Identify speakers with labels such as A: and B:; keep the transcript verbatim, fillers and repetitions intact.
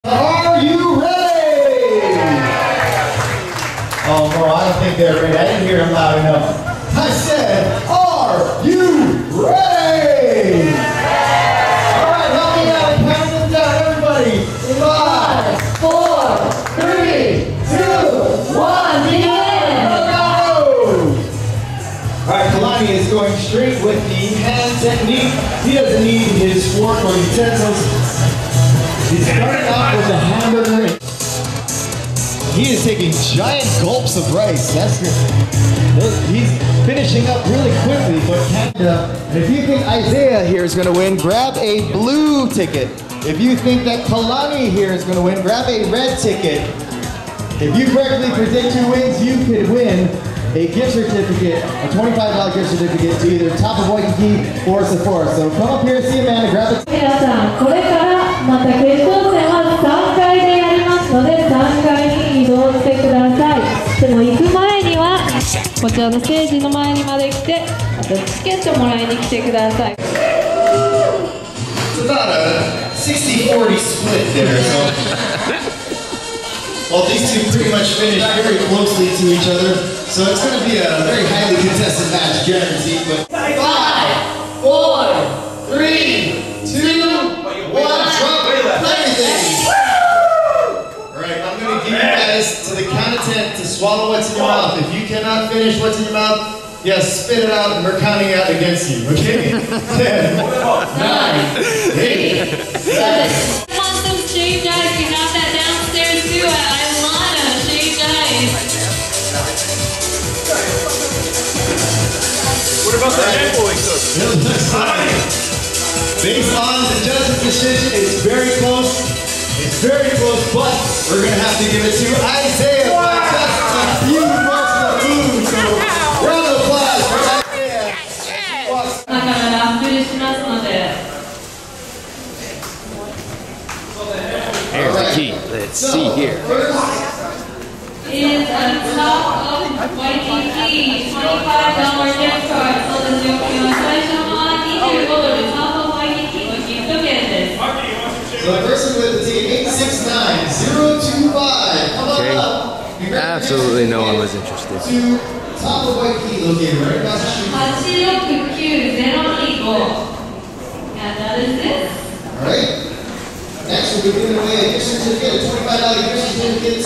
A: Are you ready? Oh, bro, I don't think they're ready. I didn't hear them loud enough. I said, are you ready? All right, help me out. Count them down, everybody. Five, four, three, two, one, begin. Go! All right, Kalani is going straight with the hand technique. He doesn't need his fork or utensils. He's starting off with the hamburger. He is taking giant gulps of rice. That's he's finishing up really quickly, but Canada. And if you think Isaiah here is going to win, grab a blue ticket. If you think that Kalani here is going to win, grab a red ticket. If you correctly predict who wins, you could win a gift certificate, a twenty-five dollar gift certificate to either Top of Waikiki or Sephora. So come up here, see Amanda, grab it.
B: 皆さん、これからまた決勝戦はさんかいでやりますので、さんがいに移動してください。でも行く前には、こちらのステージの前にまで来て、あとチケットもらいに来てください。
A: It's about a sixty forty split there, so well, these two pretty much finished very closely to each other, so it's going to be a very highly contested match, guaranteed. But five, four, three, two, one, drop everything. All right, I'm going to give you guys to the count of ten to swallow what's in your mouth. If you cannot finish what's in your mouth, yes, spit it out, and we're counting out against you. Okay? ten, nine, eight, seven.
B: Want some shaved ice? You have that downstairs too at Ilana, shaved ice.
C: What about the handballing stuff?
A: Based on the judge's decision, it's very close. It's very close, but we're going to have to give it to Isaiah by just a few marks of the moon. So, round of applause for Isaiah.
B: だからラップルしますので。
D: Here's the key. Let's see here.
B: Is a top of Waikiki twenty-five dollar gift card. そうですよ。最初のにじゅうごドル、top of Waikiki のギフト券です。
A: So the person with the ticket, eight six nine zero two five. Come on up.
D: Absolutely no one was interested.
A: To Top of Waikiki located right across the street.
B: はちろくきゅうゼロにご And that is this.
A: All right. Next, we'll be giving away a gift certificate, a twenty-five dollar gift certificate